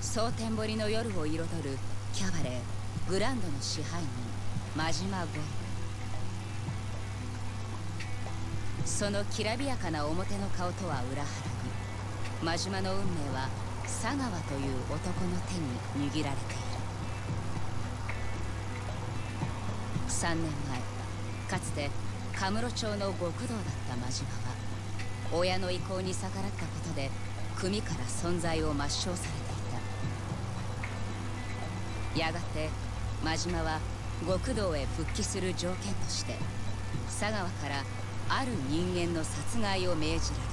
蒼天堀の夜を彩るキャバレーグランドの支配人真島ゴイ。そのきらびやかな表の顔とは裏腹に、真島の運命は佐川という男の手に握られている。3年前、かつてカムロ町の極道だった真島は親の意向に逆らったことで組から存在を抹消されていた。やがて真島は極道へ復帰する条件として佐川からある人間の殺害を命じられる。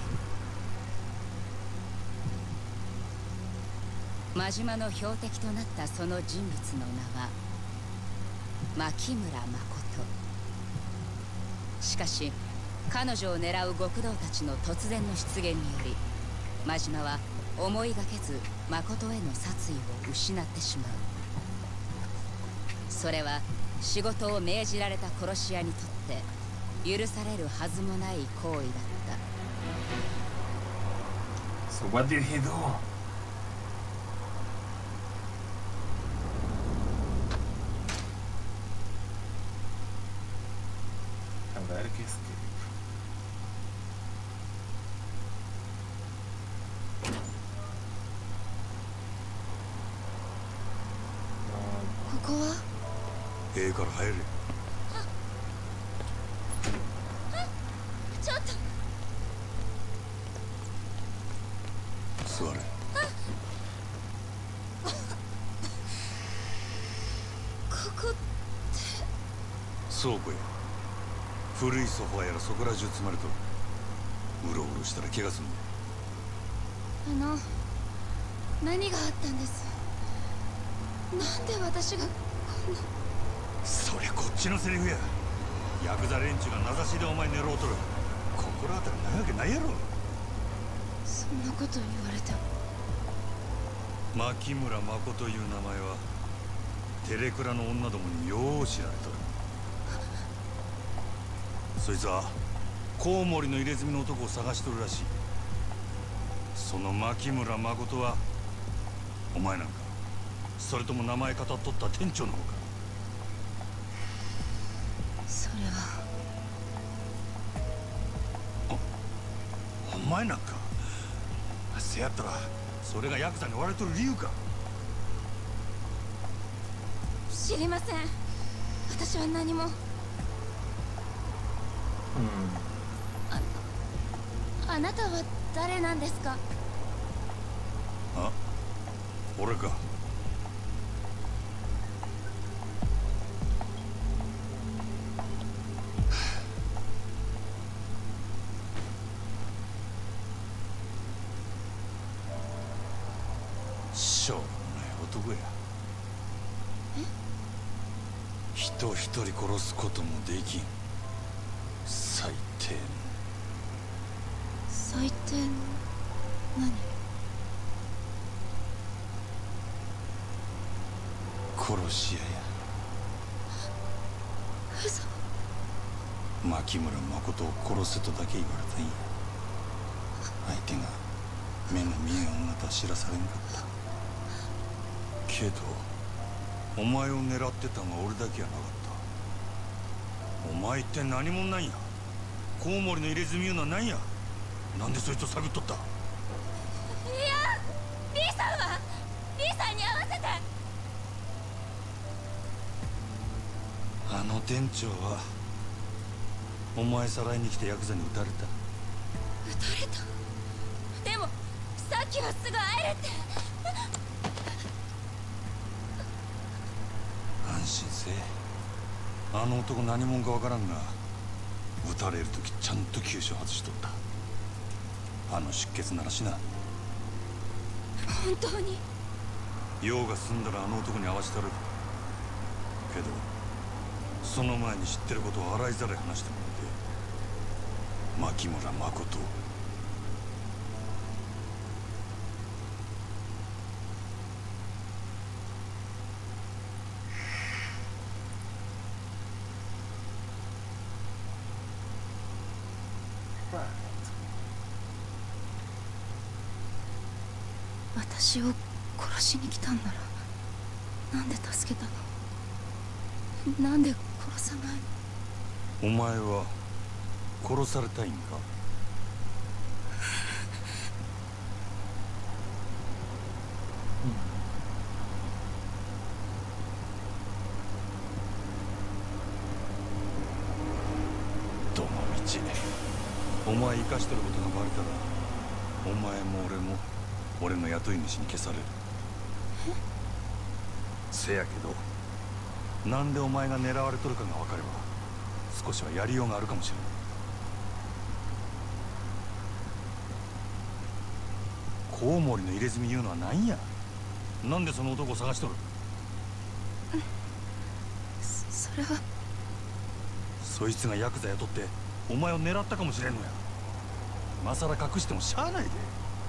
真島の標的となったその人物の名は牧村誠。しかし彼女を狙う極道たちの突然の出現により、真島は思いがけず誠への殺意を失ってしまう。それは仕事を命じられた殺し屋にとって許されるはずもない行為だった。 So what did he do? A ver qué es que... ここはええから入れ。 ちょっと座れ。 ここ倉庫や。古いソファやらそこら中積まれとる。うろうろしたら怪我すんね。 何があったんです？なんで私がこんな。 そりゃこっちのセリフや。ヤクザ連中が名指しでお前狙おうとる。心当たりないわけないやろ。 そんなこと言われても。 牧村誠という名前はテレクラの女どもによう知られとる。そいつはコウモリの入れ墨の男を探しとるらしい。その牧村誠はお前なんか、それとも名前語っとった店長の方か？ それはお前なんか。せやったらそれがヤクザに追われとる理由か？ 知りません。私は何も。あなたは誰なんですか？ あ、俺か。しょうもない男や。人一人殺すこともできん最低。 最低の何？ 殺し屋や。 嘘。 牧村誠を殺せとだけ言われたんや。相手が目の見えん女とは知らされんかった。けどお前を狙ってたのは俺だけやなかった。お前って何者なんや？コウモリの入れ墨いうのは何や？なんでそいつを探っとった？いや、 リーさんはリーさんに会わせて。 あの店長はお前さらいに来てヤクザに撃たれた。 撃たれた？でもさっきはすぐ会えるって。 安心せえ。あの男何者かわからんが、撃たれる時ちゃんと急所外しとった。あの出血ならしな。 本当に？ 用が済んだらあの男に会わしたる。けどその前に知ってることを洗いざらい話してもらって。牧村誠。 私を殺しに来たんならなんで助けたの？なんで殺さないの？ お前は殺されたいんか？どの道お前生かしてることがバレたらお前も俺も俺の雇い主に消される。せやけどなんでお前が狙われとるかが分かれば少しはやりようがあるかもしれない。コウモリの入れ墨言うのは何や？なんでその男を探しとる？ それはそいつがヤクザ雇ってお前を狙ったかもしれんのや。今さら隠してもしゃあないで。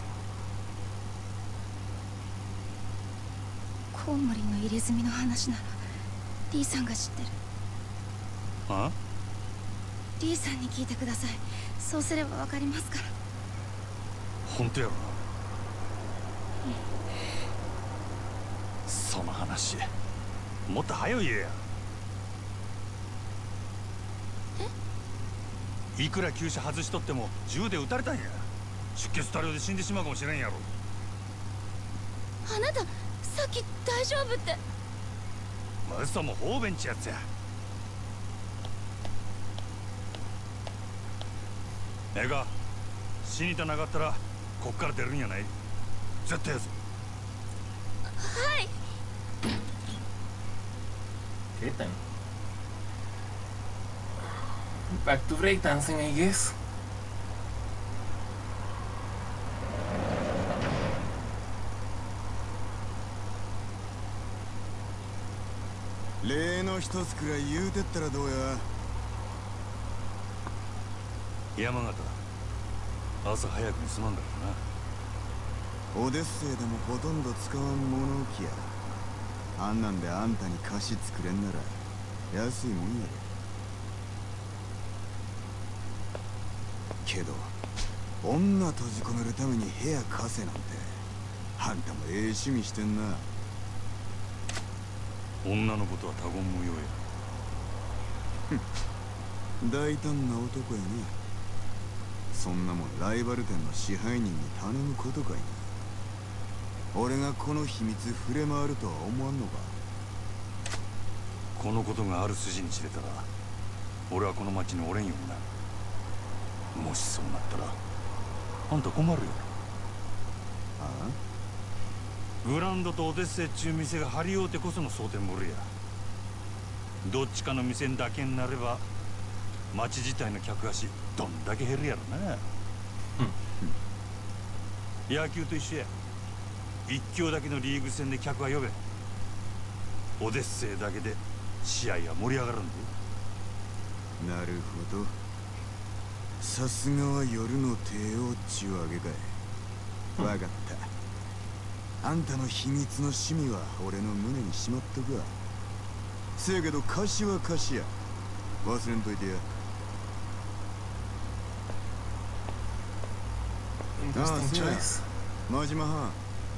コウモリの入れ墨の話ならリーさんが知ってる。 あ？ リーさんに聞いてください。そうすればわかりますから。 本当やろな。その話もっと早い言えや。いくら急車外しとっても銃で撃たれたんや。出血多量で死んでしまうかもしれんやろ。 あなたさっき大丈夫って。 嘘も方便ちやつや。ええか、死にたなかったらこっから出るんやない。絶対やぞ。 はい。 Kita back to breakdancing, I guess. 例の一つくらい言うてったらどうや。 山形朝早くにすまんだろうな。 オデッセイでもほとんど使わん物置や。あんなんであんたに菓子作れんなら安いもんやで。けど女閉じ込めるために部屋貸せなんてあんたもええ趣味してんな。 女のことは他言無用や。 大胆な男やね。そんなもんライバル店の支配人に頼むことかいな。俺がこの秘密触れ回るとは思わんのか。 このことがある筋に知れたら俺はこの町におれんようになる。もしそうなったらあんた困るよ。 ああ、 グランドとオデッセイっちゅう店が張り合うてこその蒼天堀や。どっちかの店にだけになれば町自体の客足どんだけ減るやろな。野球と一緒や。一強だけのリーグ戦で客は呼べん。オデッセイだけで試合は盛り上がるんで。 なるほど。さすがは夜の帝王っちゅうわけかい。わかった。あんたの秘密の趣味は俺の胸にしまっとくわ。せやけど貸しは貸しや。忘れんといてや。 Interesting choice. 真島藩。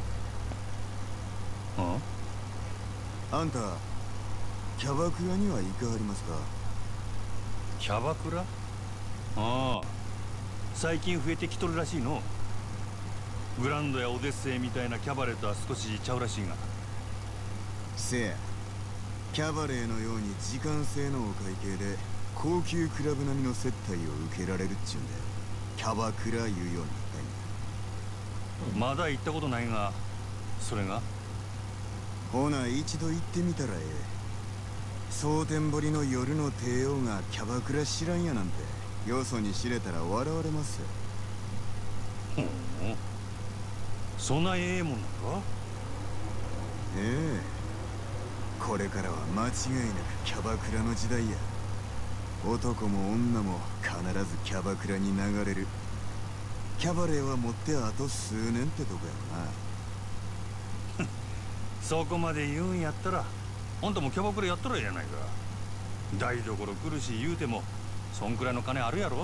あんたキャバクラには行かはりますか？ キャバクラ？ああ、最近増えてきとるらしいの。グランドやオデッセイみたいなキャバレーとは少しちゃうらしいが。 せや、キャバレーのように時間制のお会計で高級クラブ並みの接待を受けられるっちゅうんでキャバクラ言うようになったんや。 まだ行ったことないが、それが？ ほな一度行ってみたらええ。蒼天堀の夜の帝王がキャバクラ知らんやなんてよそに知れたら笑われますよ。 ほう、そんなええもんなのか？ ええ、これからは間違いなくキャバクラの時代や。男も女も必ずキャバクラに流れる。キャバレーは持ってあと数年ってとこやろな。 そこまで言うんやったらあんたもキャバクラやったらええやないか。台所来るし言うてもそんくらいの金あるやろ。 も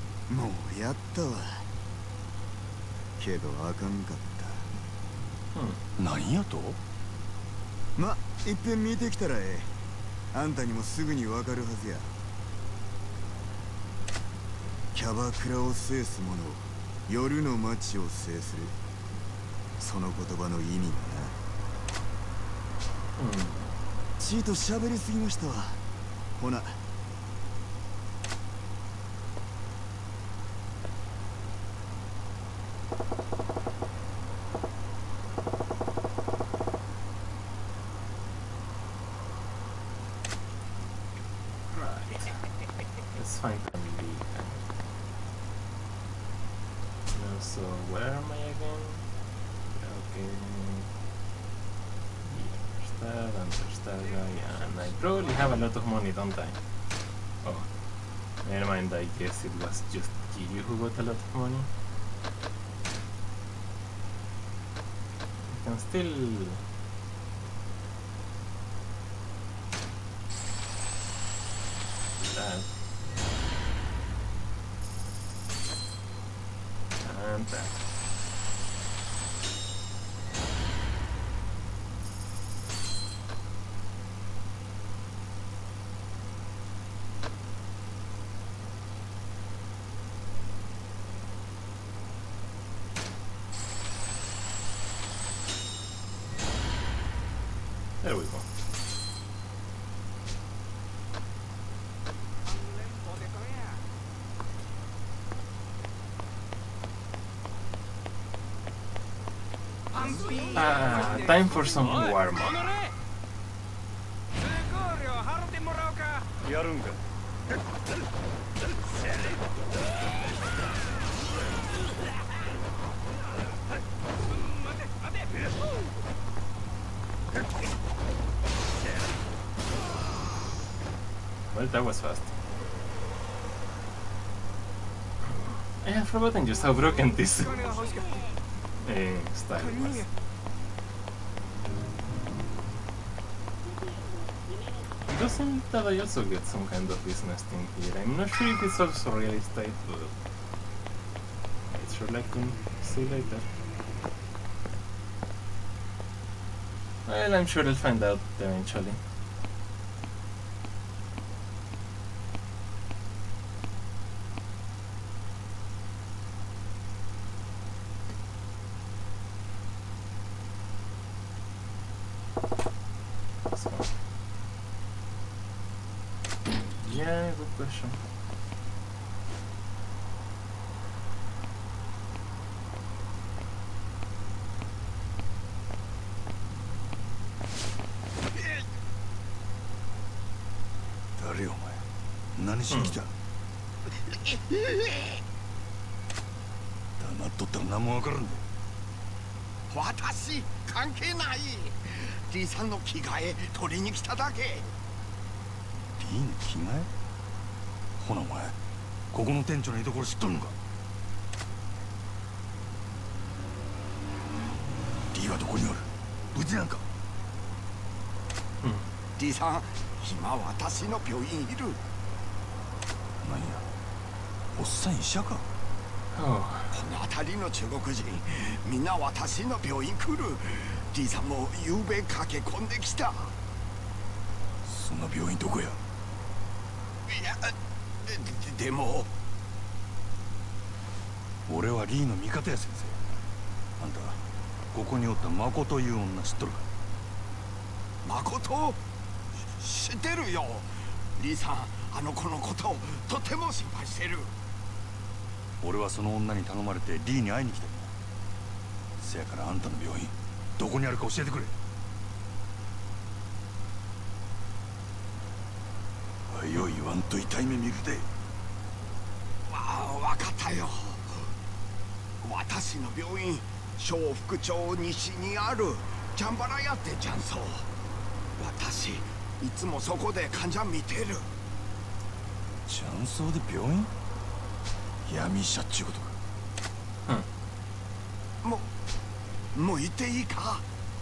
うやったわ。けどあかんかった。 何やと？ ま、いっぺん見てきたらええ。あんたにもすぐにわかるはずや。キャバクラを制す者、夜の街を制する。その言葉の意味がな。ちいと喋りすぎましたわ。ほな。 Let's find family. No, so where am I again? Okay. Understand. Yeah, and I probably have a lot of money, don't I? Oh, never mind. I guess it was just Kiryu who got a lot of money. I can still. That. And that. There we go. Time for some warm up. やるんか。 Well, that was fast. I have forgotten just how broken this style was. It doesn't that I also get some kind of business thing here. I'm not sure if it's also real estate, but it's sure like to see later. Well, I'm sure I'll find out eventually. Yeah, good question. 誰お前、何しに来た？黙っとったら何もわからんで。 私関係ない。リーさんの着替え取りに来ただけ。 リーの着替え？ほなお前、ここの店長の居所知っとるのか？リーはどこにおる？無事なんか？ リーさん、今私の病院いる。 なんや、おっさん医者か？ この辺りの中国人、みんな私の病院来る。リーさんも夕べ駆け込んできた。 そんな病院どこや？ いや、でも俺はリーの味方や先生。あんたここにおった誠という女知っとるか？ 誠？知ってるよ。リーさん、あの子のことをとても心配してる。 俺はその女に頼まれてリーに会いに来たんだ。せやからあんたの病院どこにあるか教えてくれ。よい言わんと痛い目見るで。 わかったよ。私の病院、小福町西にあるジャンバラ屋ってジャンソー。私いつもそこで患者見てる。 ジャンソーで病院？闇医者っちゅうことか。 もう言っていいか？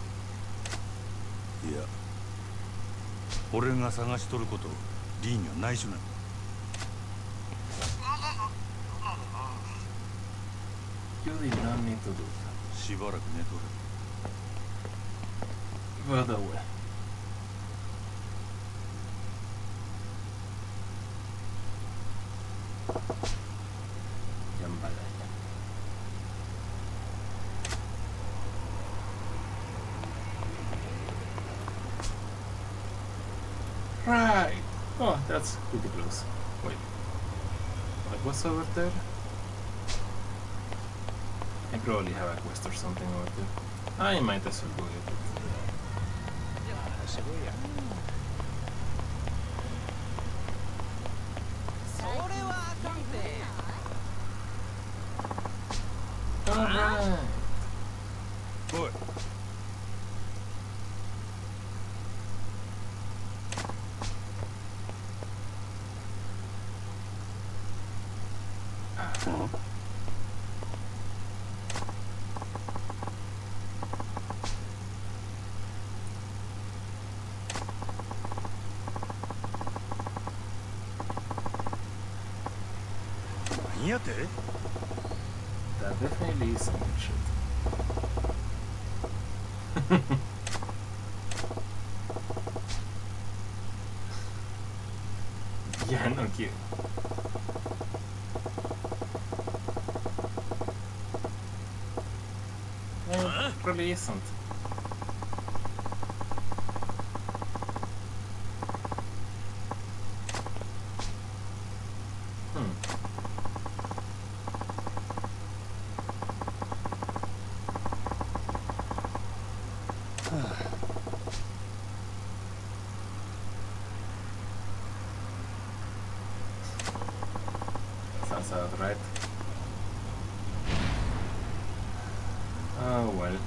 いや、俺が探しとることリーには内緒なんだ。 You did not need to do that. しばらく寝とる。 further away. Jambalaya. Right. Oh, that's pretty close. Wait. What was over there? I probably have a quest or something over there. I might as well go get it. Alright. Boy. That definitely is some good shit. Yeah, no kidding. No, it really isn't. Sounds about right. Oh well.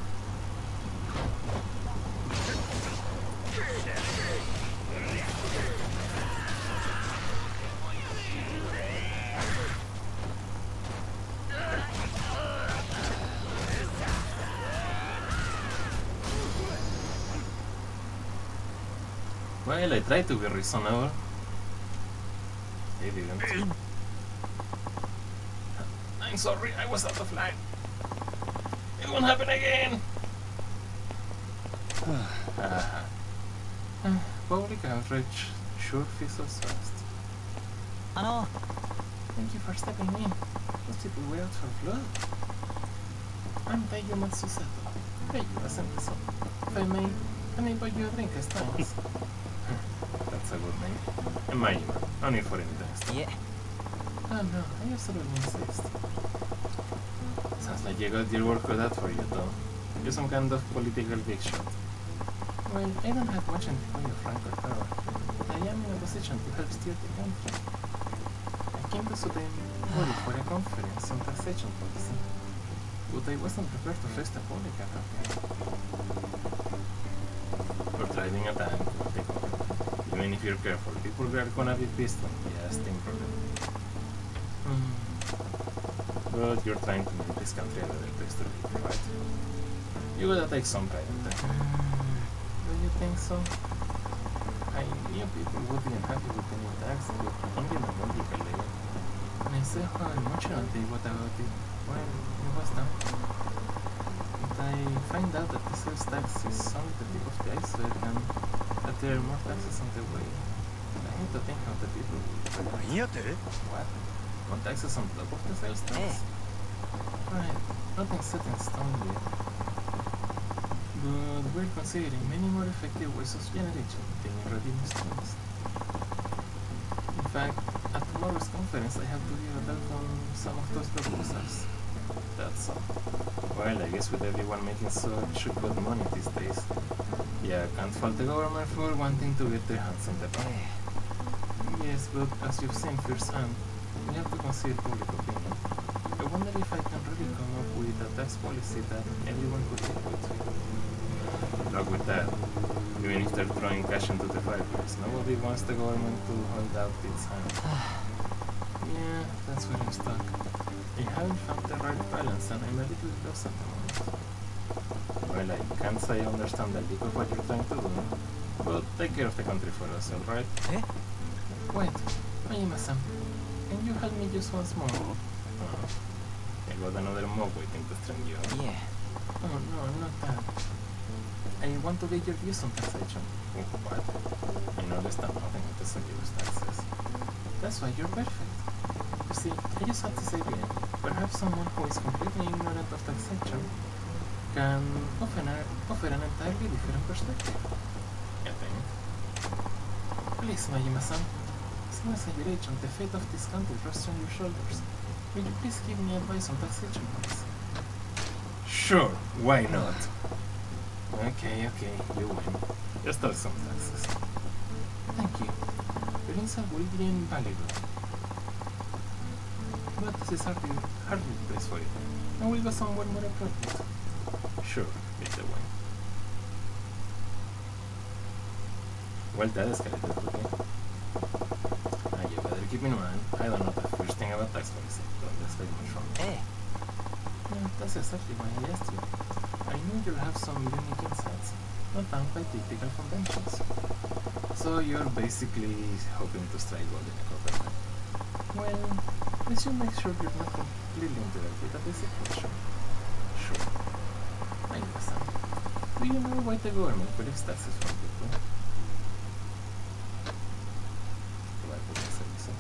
Well, I tried to be reasonable. They didn't. I'm sorry, I was out of line. It won't happen again. Public outrage sure fizzles fast. Thank you for stepping in. Those people were out for blood. I'm Taiyo Matsusato. Taiyo Asenteso. If I may buy you a drink as thanks. That's a good name. And Majima, only for any thanks. Yeah. Oh no, I absolutely insist. Sounds like you got your work cut out for you, though. You're some kind of political big shot. Well, I don't have much in the way of rank or power, but I am in a position to help steer the country. I came to Sudan worried for a conference on taxation policy, but I wasn't prepared to face the public attack. Or driving a tank or take over. Even if you're careful, people are gonna be pissed when you steam problem. But you're trying to make this country a better place to live, right? You gotta take some pride in that. Do you think so? I knew people would be unhappy with the new tax, but only in a political level. And I saw how emotional they got about it when it was done. But I find out that the sales tax is only the tip of the iceberg and that there are more taxes on the way. I need to think how the people will react. What? More taxes on top of the sales tax? Right, nothing's set in stone yet. But we're considering many more effective ways of generating revenue streams. In fact, at tomorrow's conference I have to give a talk on some of those proposals. That's all. Well, I guess with everyone making such good money these days, yeah, can't fault the government for wanting to get their hands on the pie. Yes, but as you've seen firsthand, we have to consider public opinion. I wonder if I can really come up with a tax policy that everyone could live with. Good luck with that. Even if they're throwing cash into the fireplace, nobody wants the government to hold out its hand. Yeah, that's where I'm stuck. I haven't found the right balance and I'm a little lost at the moment. Well, I can't say I understand the peak of what you're trying to do, but take care of the country for us, alright? Wait, Majima-san, can you help me just once more? I got another mob waiting to string you up. Yeah. Oh no, not that. I want to get your views on taxation. Oh, what? I know there's nothing with the serious taxes. That's why you're perfect. You see, I just had this idea. Perhaps someone who is completely ignorant of taxation can offer an entirely different perspective. I think. Please, Majima-san, since I rage on the fate of this country rests on your shoulders, will you please give me advice on taxation, please? Sure, why not? Okay, you win. Just tell some taxes. Thank you. Your insight will be invaluable. But this is hardly the place for it. And we'll go somewhere more appropriate. Sure, it's the way. Well, that escalated quickly. Now you better keep in mind, I don't know the first thing about tax policy. Don't expect much from me. Yeah, that's exactly why I asked you. I knew you'll have some unique insights, not found by typical conventions. So you're basically hoping to strike gold in a government. Well, we should make sure you're not completely interrupted at the situation. Sure. I understand. Do you know why the government collects taxes from people? Provide public services.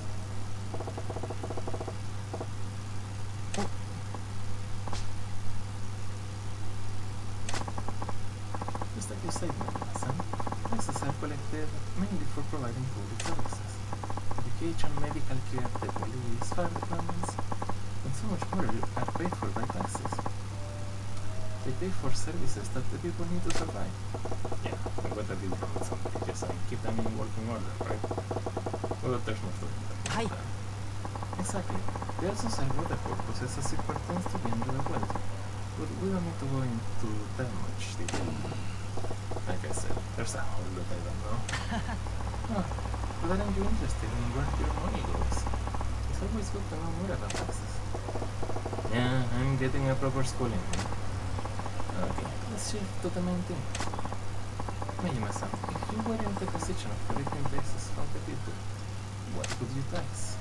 Just like you said, Majima-san, taxes are collected mainly for providing public services. Education, medical care, the police, fire departments, and so much more are paid for by taxes. They pay for services that the people need to survive. Yeah, and what are you wrong with somebody? Just keep them in working order, right? Well, there's no story in that. Exactly. They also serve other purposes as it pertains to general wealth. But we don't need to go into that much detail. Like I said, there's a whole lot I don't know. Oh, but aren't you interested in where your money goes? It's always good to know more about taxes. Yeah, I'm getting a proper schooling here. Okay, let's shift to the main thing. Majima-san, if you were in the position of collecting taxes from the people, what would you tax?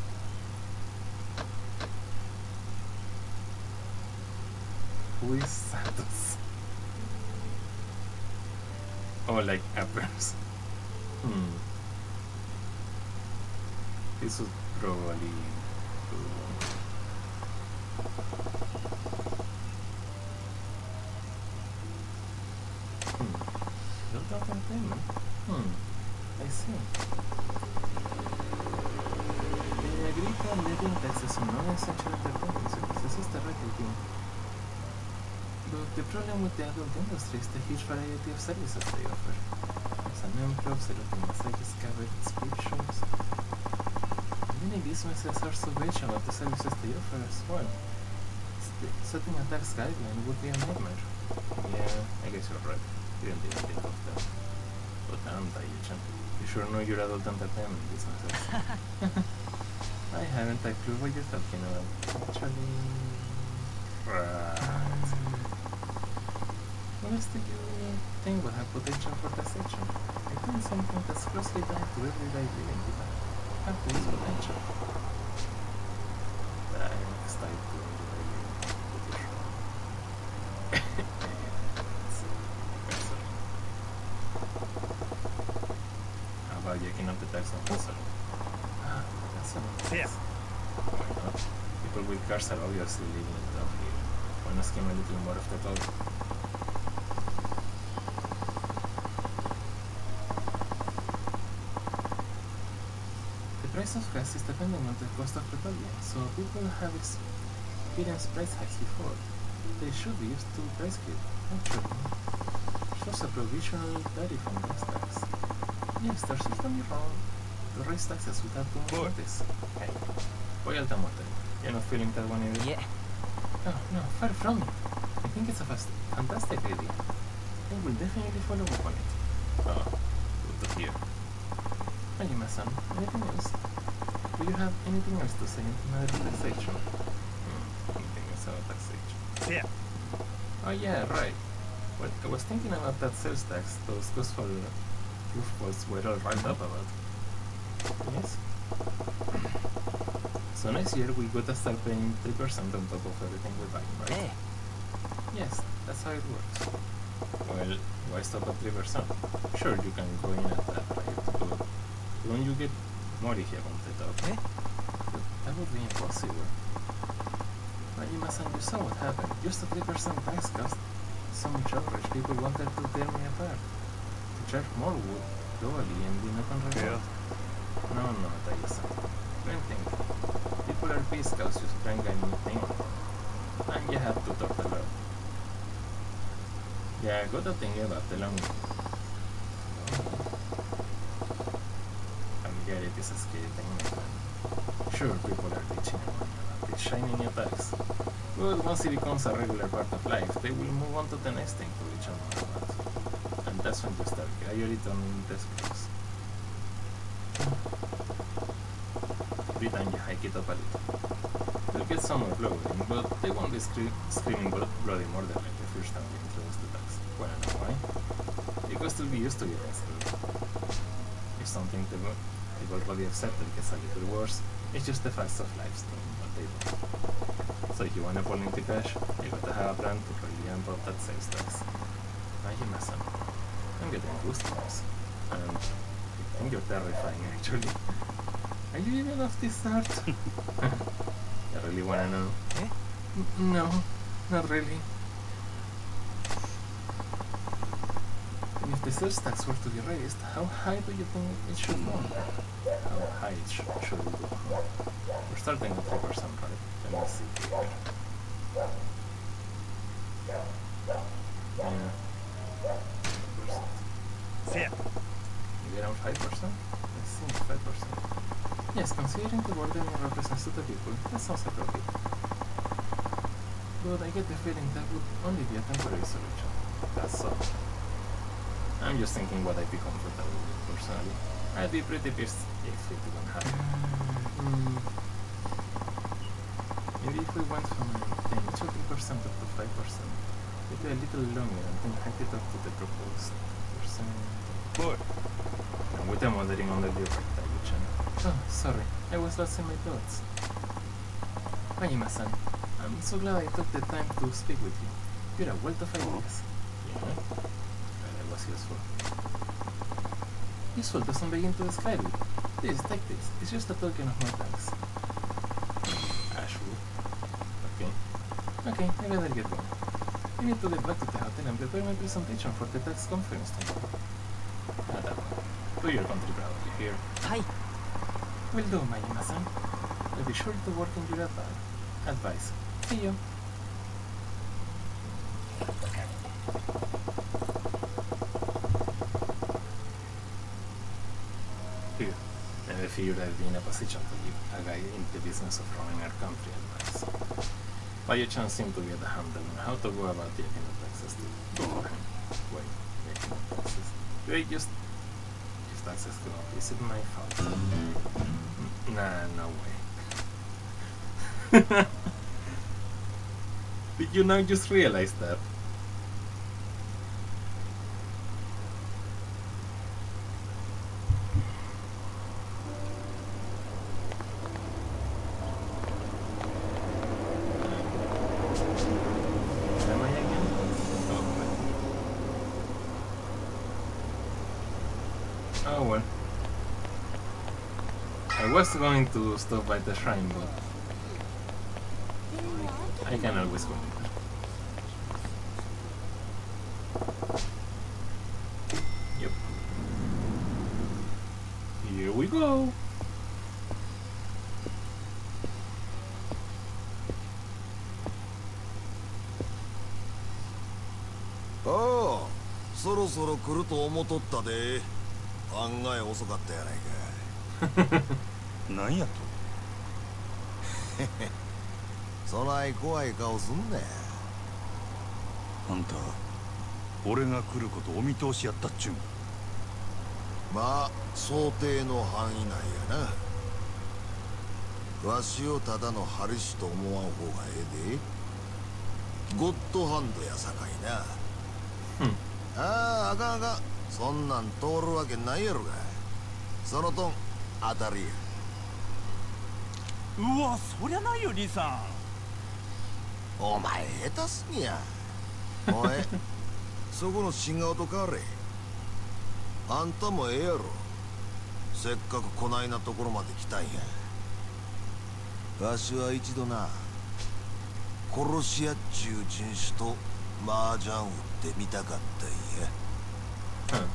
Who is Santos? Oh, like a person. This would probably do. Build up entertainment? I see. They agree to levying taxes on non-essential entertainment services is the right idea. But the problem with the adult industry is the huge variety of services they offer. Some clubs, erotic massages, cabaret, speed shows. Many businesses are so rich about the services they offer as well. Setting a tax guideline would be a nightmare. Yeah, I guess you're right. Didn't even think of that. But anti-agent. You sure know your adult entertainment businesses. I haven't a clue what you're talking about. Actually... Right. What else do you think would have potential for taxation? I think something that's closely tied to everyday living would have this potential. Thanks, tied to everyday living. How about checking up the tax on muscle? Ah, that's a nice. Why not? People with cars are obviously living it down here. Wanna skim a little more of the toll? The price of gas is dependent on the cost of petroleum, so people have experienced price hikes before. They should be used to price creep, actually. Shows a provisional tariff on gas tax. Yes, they're certainly wrong to raise taxes without doing notice. Hey, voy al tamote. You're not feeling that one either? Yeah. No, far from it. I think it's a fantastic idea. I will definitely follow up on it. Oh, good to hear. Majima-san, anything else? Do you have anything else to say in another taxation? Anything else about taxation? Yeah. Oh yeah, right. Well, I was thinking about that sales tax those gospel goofballs were all riled up about. Yes? So next year we gotta start paying 3% on top of everything we're buying, right? Hey. Yes, that's how it works. Well, Why stop at 3%? Sure, you can go in at that rate, but don't you get Morigia on the top? But that would be impossible. Majima-san, you saw what happened. Just a 3% tax cost so much outrage. People wanted to tear me apart. To charge more wood, globally, and be not on record. No, Tayo-san. Don't think. People are pissed because you sprang a new thing on them. And you have to talk a lot. Yeah, go to think about the long familiarity is a scary thing, my friend. Sure, people are bitching about it, shining attacks. But once it becomes a regular part of life, they will move on to the next thing to reach on about. And that's when you start gradually turning the screws. Every time you hike it up a little. You'll get some more bloating, but they won't be screaming bloody murder like the first time you introduce the tax. Wanna know why? Because they'll be used to getting screwed. If something they've already accepted gets a little worse, it's just the facts of life thing, but they don't. So if you want to fall into cash, you got to have a plan to really amp up that sales tax. Majima-san, I'm getting goosebumps. And I think you're terrifying, actually. Are you even off this start? I really wanna know. No, not really. And if the sales tax were to be raised, how high do you think it should go? How high should it go? We're starting at 3%, right? Let me see here. Yeah. 5%. Maybe around 5%? I think 5%. Yes, considering the word that represents to the people, that sounds appropriate. But I get the feeling that would only be a temporary solution. That's all. I'm just thinking what I'd be comfortable with personally. I'd be pretty pissed if it didn't happen. Maybe if we went from 10 to 3% up to 5%, it'd be a little longer and then hike it up to the proposed percent. Boy. And with them wandering under the right direction. Oh, sorry, I was lost in my thoughts. Majima-san, I'm so glad I took the time to speak with you. You're a wealth of ideas. Yeah? That was useful. Useful doesn't begin to describe it. Please, take this. It's just a token of my thanks. Ashwood. Okay, I better get going. I need to get back to the hotel and prepare my presentation for the tax conference tomorrow. That one. Do your country proud, you hear? Hi. Will do, Majima-san. I'll be sure to work in your advice. See you. Here, never figured I'd be in a position to give a guy in the business of running our country advice. By a chance seemed to get a handle on how to go about getting the taxes to beforehand. Wait, getting the taxes. Wait, just if taxes go up, is it my fault? Nah, no way. Did you now just realize that? Am I again? Oh well. I was going to stop by the shrine, but I can always go in there. Yep. Here we go. ああ、そろそろ来ると思っとったで。案外遅かったやないか。 なんやと。 そない怖い顔すんな。 あんた俺が来ることお見通しやったっちゅうん。 まあ想定の範囲内やな。わしをただのハルシと思わん方がええで。ゴッドハンドやさかいな。ああ、あかんあかん。そんなん通るわけないやろが。そのとん当たりや。 うわ、そりゃないよ兄さお前下手すぎや。もうええ。 そこの新顔と変われ。あんたもええやろ。せっかくこないなところまで来たんや。わしは一度な、殺し屋っちゅう人種と麻雀打ってみたかったんや。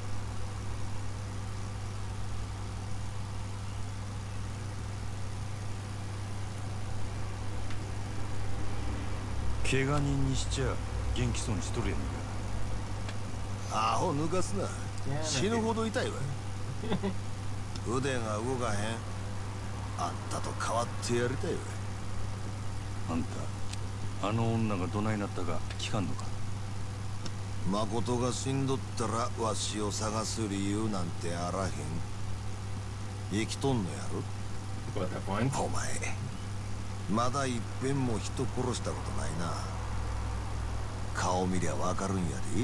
怪我人にしちゃ元気そうにしとるやんか。 アホ抜かすな。死ぬほど痛いわ。腕が動かへん。あんたと変わってやりたいわ。 あんた、あの女がどないなったか聞かんのか。 誠が死んどったらわしを探す理由なんてあらへん。生きとんのやろ。 What a point. お前まだいっぺんも人殺したことないな。顔見りゃわかるんや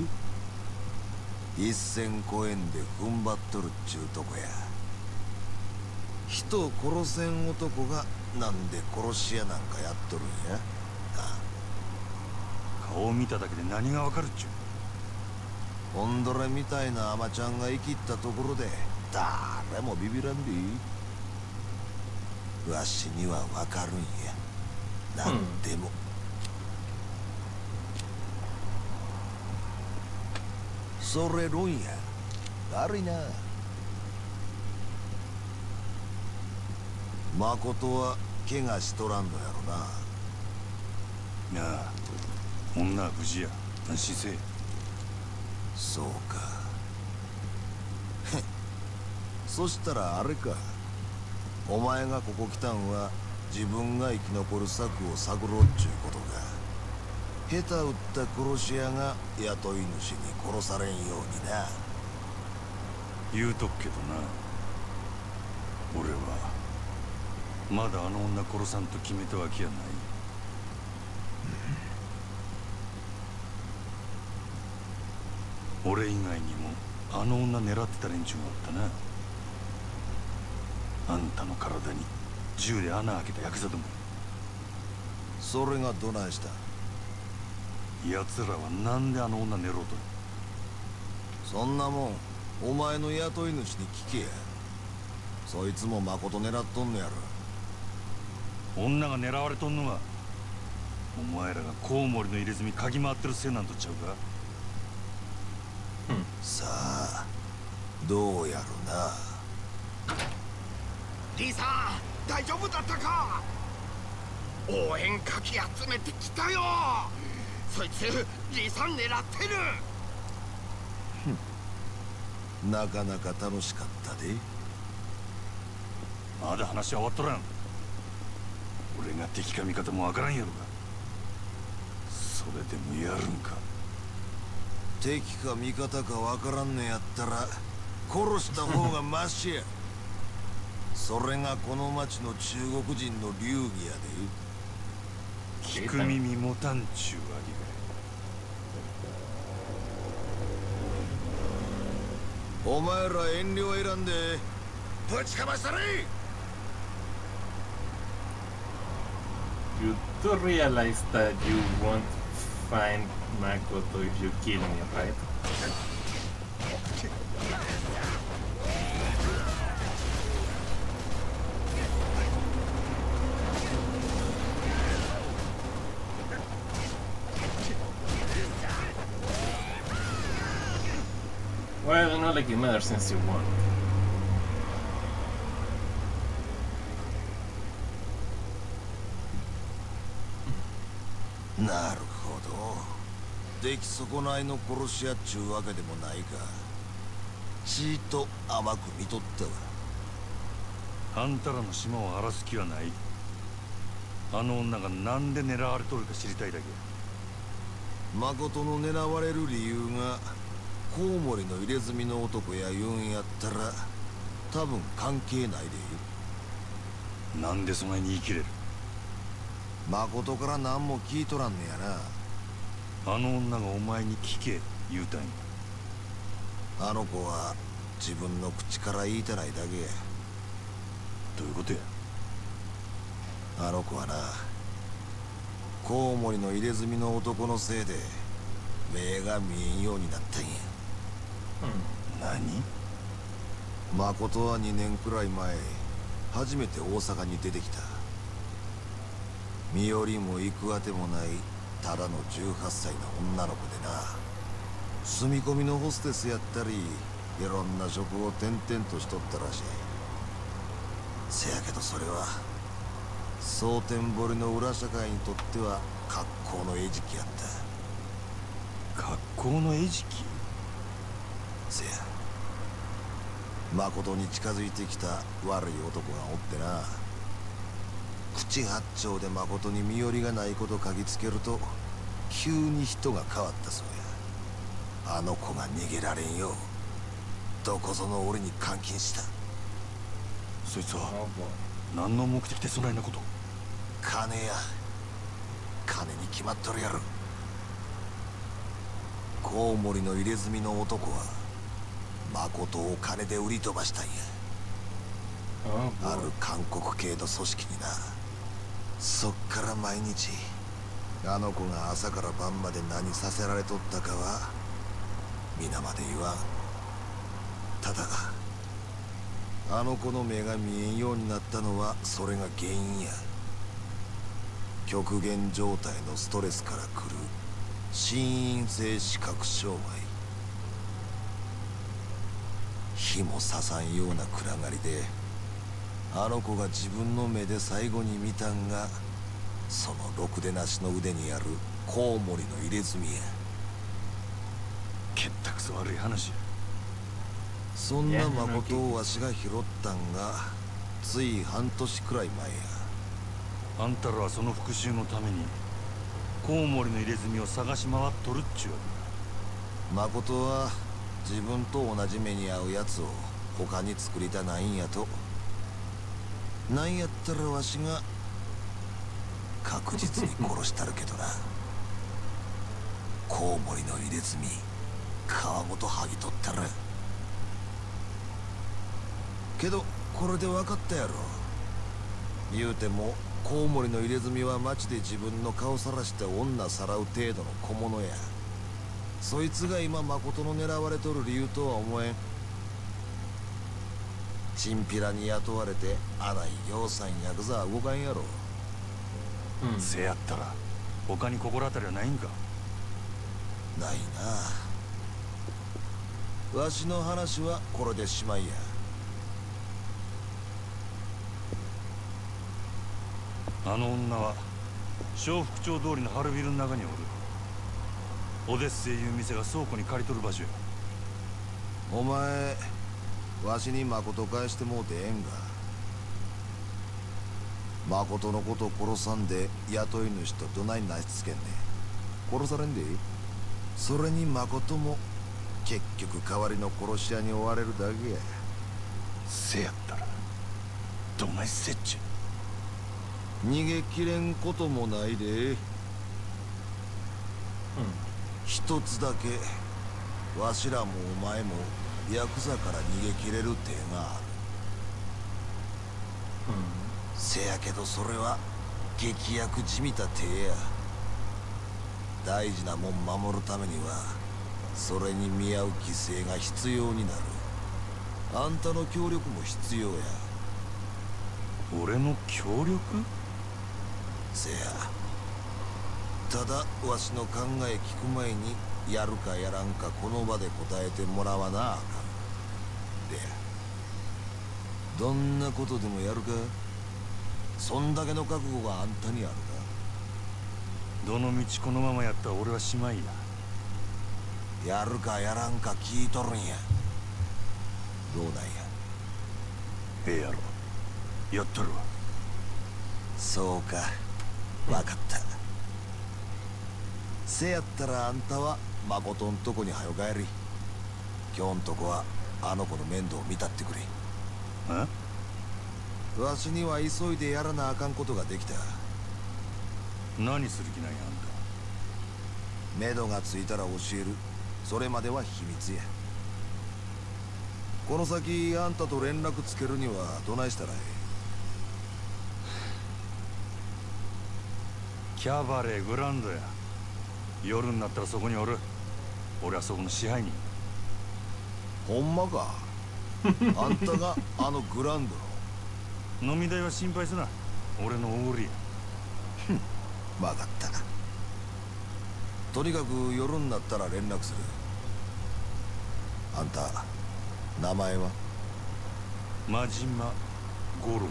で。一線越えんで踏ん張っとるっちゅうとこや。人を殺せん男がなんで殺し屋なんかやっとるんや。 顔を見ただけで何がわかるっちゅう。 オンドレみたいなアマちゃんが生きったところで誰もビビらんで。わしにはわかるんや。なんでも。それ論や。悪いな。誠は怪我しとらんのやろな。 なあ、女は無事や。安心せえ。 そうか。そしたらあれか。お前がここ来たんは自分が生き残る策を探ろうっちゅうことか。下手打った殺し屋が雇い主に殺されんようにな。 言うとくけどな、俺はまだあの女殺さんと決めたわけやない。俺以外にもあの女狙ってた連中がおったな。あんたの体に銃で穴開けたヤクザども。 それがどないした。 奴らはなんであの女狙ろうと。 そんなもんお前の雇い主に聞けや。そいつも誠狙っとんのやろ。 女が狙われとんのがお前らがコウモリの入れ墨嗅ぎ回ってるせいなんとちゃうか。 さあどうやろな。 リーさん大丈夫だったか。応援かき集めてきたよ。そいつリーさん狙ってる。 なかなか楽しかったで。 まだ話は終わっとらん。俺が敵か味方もわからんやろが。それでもやるんか。 敵か味方かわからんねやったら殺した方がマシや。それがこの町の中国人の流儀やで。 聞く耳持たんちゅうわけかい。お前ら遠慮選んでぶちかましたれ。 You do realize that you won't find Makoto if you kill me, right? Well, not like it matters since you won. なるほど。出来損ないの殺し屋っちゅうわけでもないか。ちーっと甘く見とったわ。 あんたらの島を荒らす気はない。あの女がなんで狙われとるか知りたいだけ。 誠の狙われる理由がコウモリの入れ墨の男や言うんやったら多分関係ないで。 なんでそないに言い切れる。 誠から何も聞いとらんねやな。あの女がお前に聞け言うたんや。 あの子は自分の口から言いたないだけや。 どういうことや。 あの子はな、コウモリの入れ墨の男のせいで目が見えんようになったんや。 何？ 誠は2年くらい前初めて大阪に出てきた。身寄りも行くあてもないただの18歳の女の子でな。住み込みのホステスやったりいろんな職を転々としとったらしい。せやけどそれは蒼天堀の裏社会にとっては格好の餌食やった。 格好の餌食？ せや、誠に近づいてきた悪い男がおってな。口八丁で誠に身寄りがないこと嗅ぎつけると急に人が変わったそうや。あの子が逃げられんようどこぞの俺に監禁した。 そいつは何の目的でそないなこと？ 金や。金に決まっとるやろ。コウモリの入れ墨の男は誠を金で売り飛ばしたんや。ある韓国系の組織にな。そっから毎日あの子が朝から晩まで何させられとったかは皆まで言わん。ただあの子の目が見えんようになったのはそれが原因や。極限状態のストレスから来る心因性視覚障害。火も刺さんような暗がりであの子が自分の目で最後に見たんがそのろくでなしの腕にあるコウモリの入れ墨や。 けったくそ悪い話や。 そんな誠をわしが拾ったんがつい半年くらい前や。 あんたらはその復讐のためにコウモリの入れ墨を探し回っとるっちゅうわけだ。 誠は自分と同じ目に遭うやつを他に作りたないんやと。なんやったらわしが確実に殺したるけどな。コウモリの入れ墨皮ごと剥ぎ取ったら。けどこれで分かったやろ。言うてもコウモリの入れ墨は街で自分の顔さらして女さらう程度の小物や。そいつが今誠の狙われとる理由とは思えん。チンピラに雇われてあない養蚕ヤクザは動かんやろ。 せやったら他に心当たりはないんか？ ないな。わしの話はこれでしまいや。 あの女は小福町通りの春ビルの中におる。オデッセイいう店が倉庫に借り取る場所や。 お前わしに誠返してもうてええんか。誠のこと殺さんで雇い主とどないなしつけんねん。殺されんでいい。それに誠も結局代わりの殺し屋に追われるだけや。 せやったらどないせっちゅう。 逃げきれんこともないで。一つだけわしらもお前もヤクザから逃げ切れる手がある。せやけどそれは劇薬じみた手や。大事なもん守るためにはそれに見合う犠牲が必要になる。あんたの協力も必要や。 俺の協力？ せや。ただわしの考え聞く前にやるかやらんかこの場で答えてもらわなあかん。でどんなことでもやるか。そんだけの覚悟があんたにあるか。 どの道このままやったら俺はしまいや。 やるかやらんか聞いとるんや。どうなんや。 ええやろ。やっとるわ。 そうか、分かった。せやったらあんたは誠んとこにはよ帰り。今日んとこはあの子の面倒を見たってくれ。わしには急いでやらなあかんことができた。 何する気なんやあんた。 目処がついたら教える。それまでは秘密や。この先あんたと連絡つけるにはどないしたらえキャバレーグランドや。夜になったらそこにおる。 俺はそこの支配人。 ほんまか。あんたがあのグランドの。 飲み代は心配すな。俺のおごりや。 分かった。とにかく夜になったら連絡する。あんた名前は？ 真島五郎や。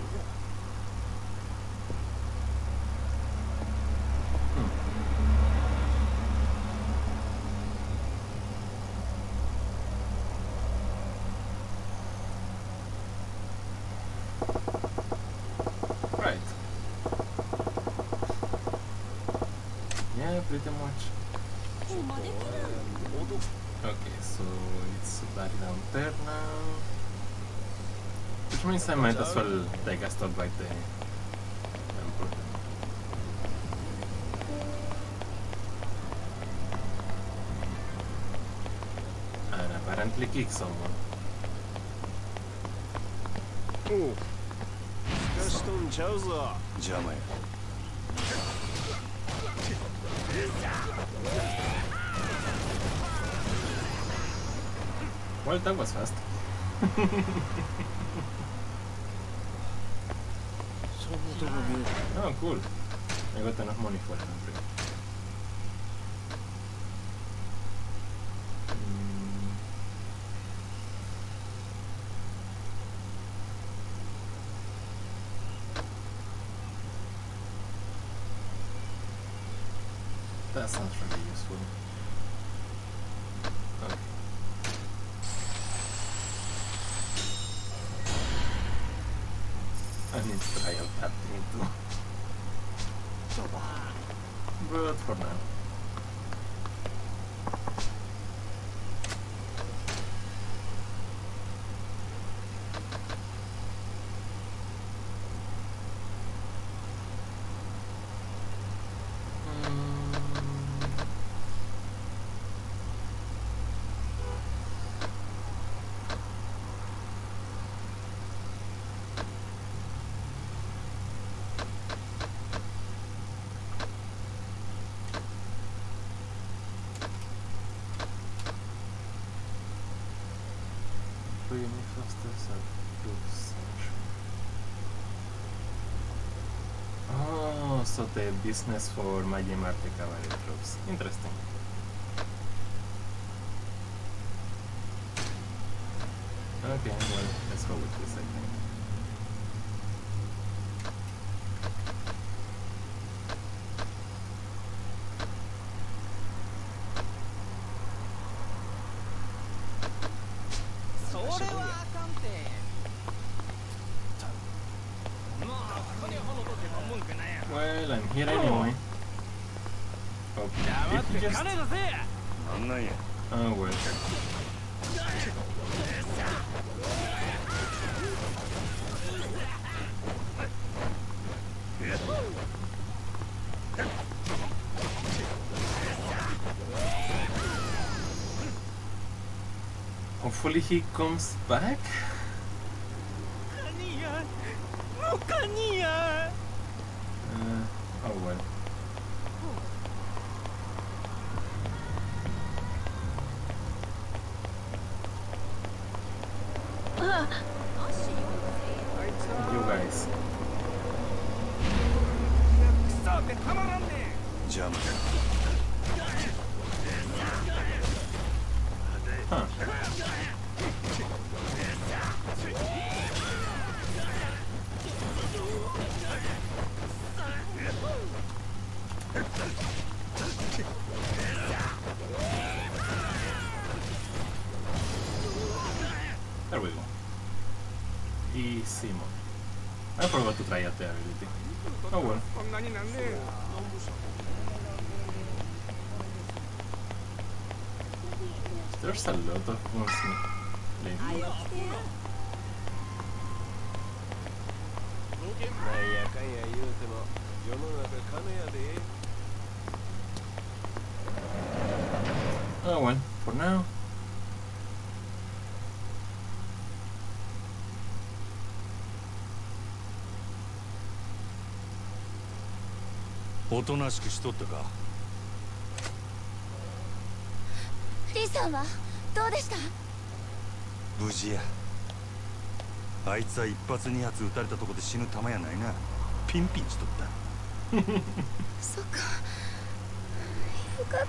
Right. Yeah, pretty much. Okay, so it's back down there now. Which means I might as well take a stop by the emperor. And apparently kick someone. しかしとんちゃうぞ。 邪魔や。 Well, that was fast. そんなとこ見えた。 Oh, cool. I got enough money for it. That sounds really useful. Okay. I need to try out that thing too. But for now. Oh, so the business for Maji Marte cavalry troops. Interesting. Okay, well, let's go with this, I think. Well, I'm here anyway. Okay, did he just... なんなんや。 Oh, well. Hopefully he comes back. Oh well. You guys. 邪魔や。 Huh. There we go. Easy mode. I forgot to try out the ability. Oh well. There's a lot of gunsmith lately. なんやかんや言うても世の中金やで。 Oh well, for now. おとなしくしとったか。 リさんはどうでした？ 無事や。あいつは一発二発撃たれたとこで死ぬ玉やないな。ピンピンしとった。 そっか、よかった。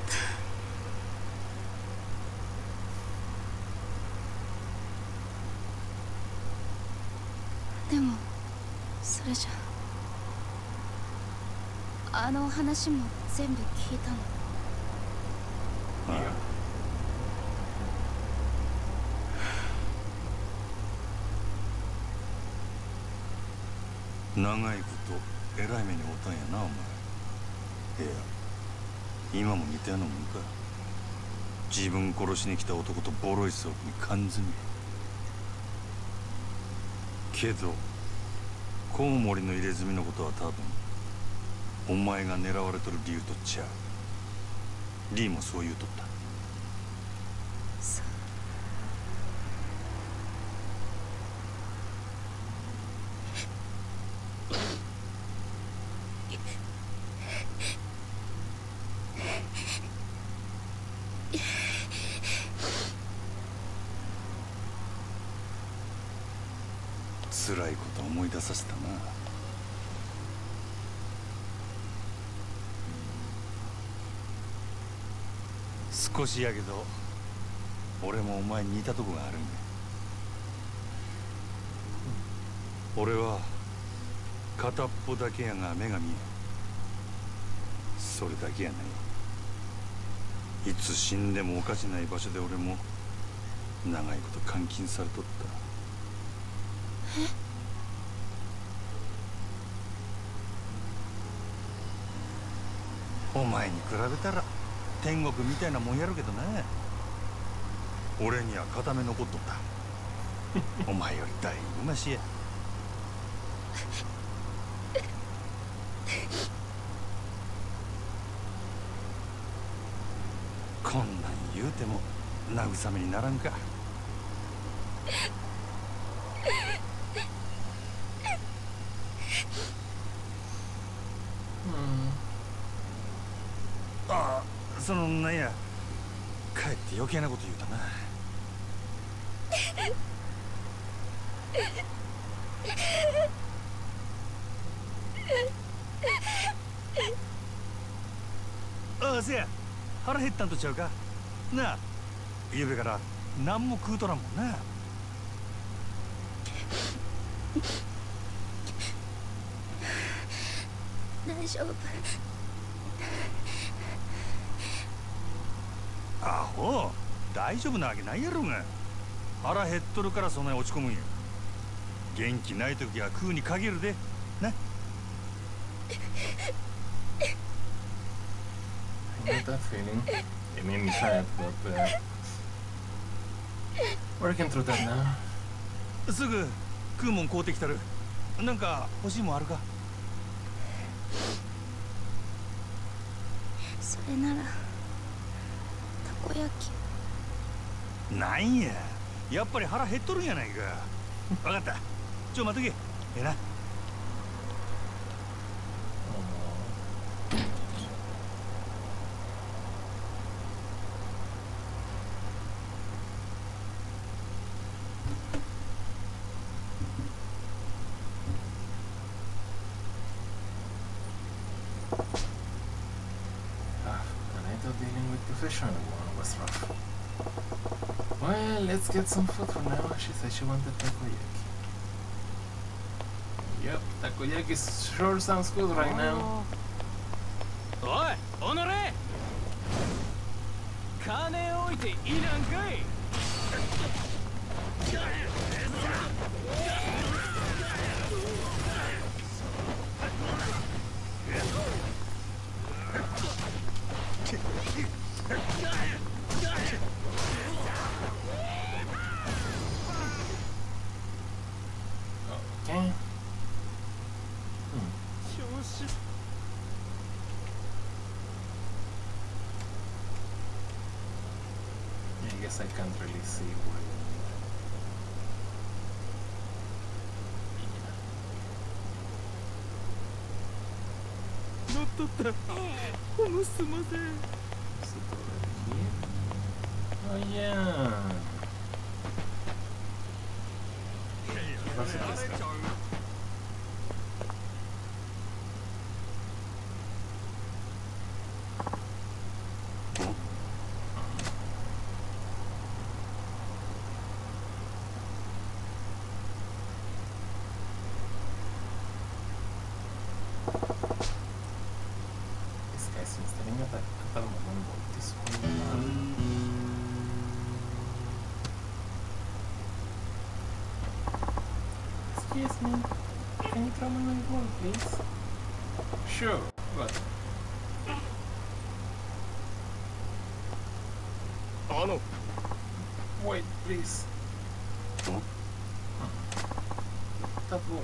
でもそれじゃあの話も全部聞いたの？ ああ。長いことえらい目に遭ったんやな、お前。いや、今も似たようなもんか。自分殺しに来た男とボロい騒ぎに缶詰。けどコウモリの入れ墨のことは多分お前が狙われとる理由とっちゃう。リーもそう言うとった。辛いこと思い出させたな。少しやけど俺もお前に似たとこがあるんや。俺は片っぽだけやが目が見えん。それだけやない。いつ死んでもおかしない場所で俺も長いこと監禁されとった。お前に比べたら天国みたいなもんやるけどな。俺には片目残っとった。お前よりだいぶマシや。こんなん言うても慰めにならんか。ああ、そのなんや、かえって余計なこと言うたな。ああ、せや、腹減ったんとちゃうかなあ。ゆうべから何も食うとらんもんな。 大丈夫。 アホ、大丈夫なわけないやろが。腹減っとるからそんなに落ち込むんや。元気ない時は食うに限るでな。 I get that feeling. It made me sad, but working through that now. すぐ食うもん買うてきたる。なんか欲しいもんあるか？ それならたこ焼き。 なんや、やっぱり腹減っとるんやないか。分かった、ちょ待っとけ。ええな。 Dealing with professional one was rough. Well, let's get some food for now. She said she wanted takoyaki. Yep, takoyaki sure sounds good right now. Oi, Honore! 金置いていらんかい。 Okay. I guess I can't really see why. Not that. ほんのすません。 Is it over here? Oh yeah. Proszę pieska. This guy seems staring at the moment of this one. Excuse me, can you throw me my ball, please? Sure, but... Wait, please. That ball,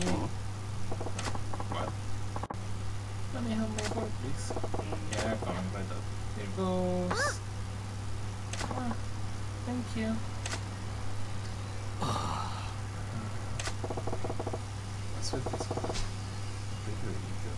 What? Let me have my ball, please. Yeah, coming right up. Here goes. Ah, thank you. What's with this one? Really good.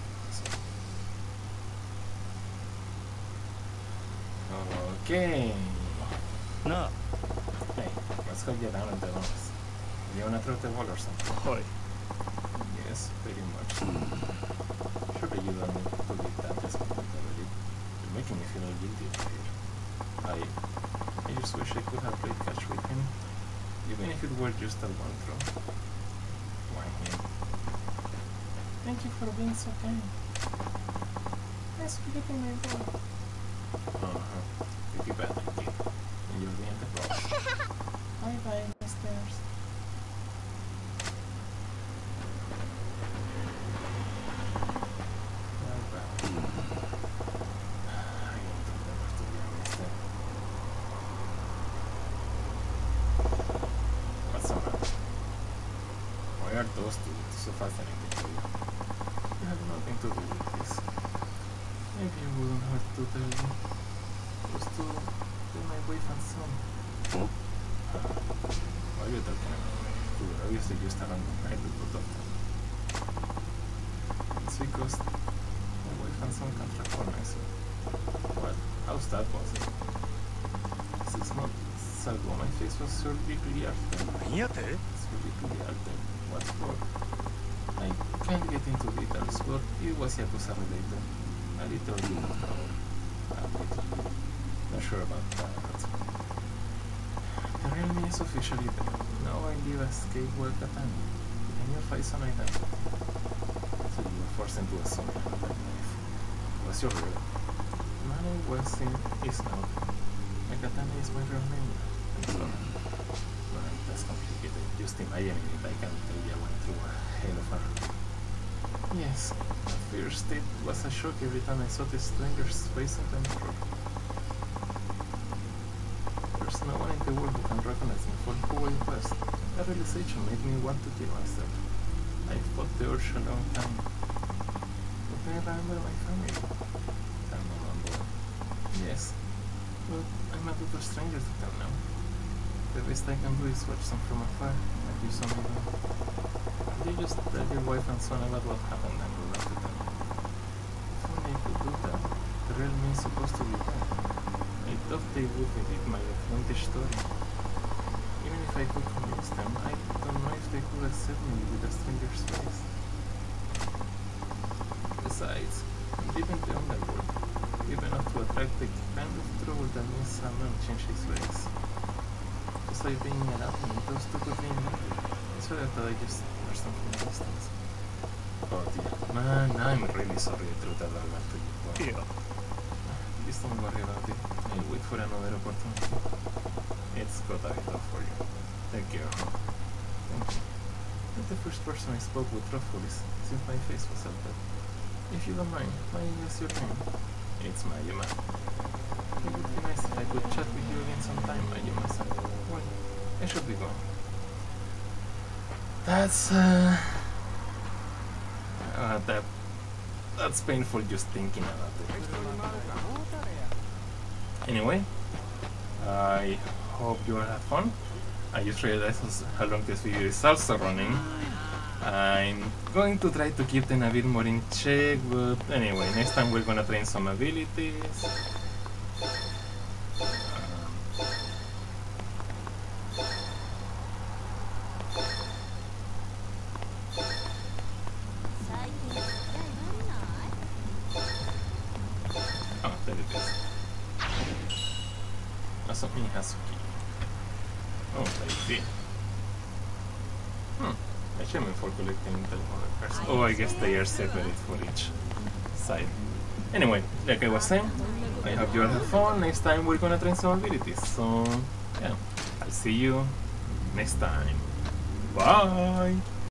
Okay. No. Hey, let's go get down and tell us. Do you wanna throw the ball or something? Hi. Yes, pretty much. Surely you don't need to be that desperate already. You're making me feel guilty over here. I just wish I could have played catch with him. Even if it were just a one throw. Why him? Thank you for being so kind. Thanks for getting my ball. Pretty bad idea. And you'll be in the ball. Bye bye, misters. Bye bye. I want to never to be a mister. What's the matter? Why are those two so fascinating to you? You have nothing to do with this. Maybe you wouldn't have to tell me. Just to be my boyfriend's son. Why are you talking about me? You were obviously just around the night with both of them. It's because my boyfriend's son can't transform myself. What? How's that possible? 6 months ago my face was surgically altered. Surgically altered? What for? I can't get into details, but it was Yakuza related. A little bit of power. A little. Not sure about that. The real me is officially dead. Now I live as Skateboard Katani, and your face on identity. So you were forced into a song and a knife. What's your real? My name is now dead. My Katani is my real name, and so on. Well, that's complicated. Just imagining it, I can tell you I went through a hell of a ride. Yes, at first it was a shock every time I saw this stranger's face in the mirror. There's no one in the world who can recognize me for who I was. That realization made me want to kill myself. I fought the urge a long time. But then I remember my family. I'm no longer. Yes, but I'm a total stranger to them now. The best I can do is watch them from afar, like you saw me do. You just tell your wife and son about what happened and go back to them. If only I could do that, the real me is supposed to be dead. I thought they would edit my authentic story. Even if I could convince them, I don't know if they could accept me with a stranger's face. Besides, I'm deep in the underworld, big enough to attract the kind of trouble that means someone change his ways. Just like being around me, those two could be in danger. So I thought I just watched them from a distance. Oh dear, man, I'm really sorry I threw that back to you. Boy. Yeah. Please don't worry about it. I'll wait for another opportunity. It's got a bit for you. Take care. Thank you. You're the first person I spoke with truthfully since my face was altered. If you don't mind, may I use your name? It's Mayuma. It would be nice if I could chat with you again sometime, Mayuma-san. Well, I should be going. That's painful just thinking about it. Anyway, I hope you all had fun. I just realized how long this video is also running. I'm going to try to keep them a bit more in check, but anyway, next time we're gonna train some abilities. There it is. Asami Hasuki. Oh, I see. Achievement for collecting telephone cards. Oh, I guess they are separate for each side. Anyway, like I was saying, I hope you all have fun. Next time we're gonna train some abilities. So, yeah, I'll see you next time. Bye!